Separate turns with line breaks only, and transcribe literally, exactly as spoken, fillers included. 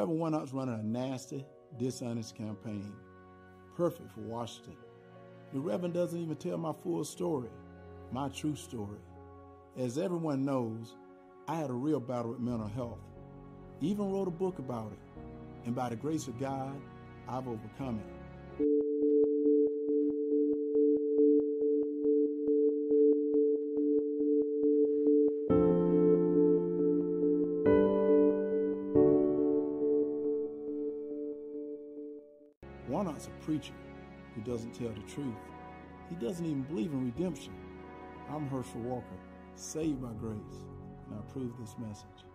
Reverend Warnock's running a nasty, dishonest campaign, perfect for Washington. The Reverend doesn't even tell my full story, my true story. As everyone knows, I had a real battle with mental health. Even wrote a book about it, and by the grace of God, I've overcome it. Warnock's a preacher who doesn't tell the truth. He doesn't even believe in redemption. I'm Herschel Walker, saved by grace, and I approve this message.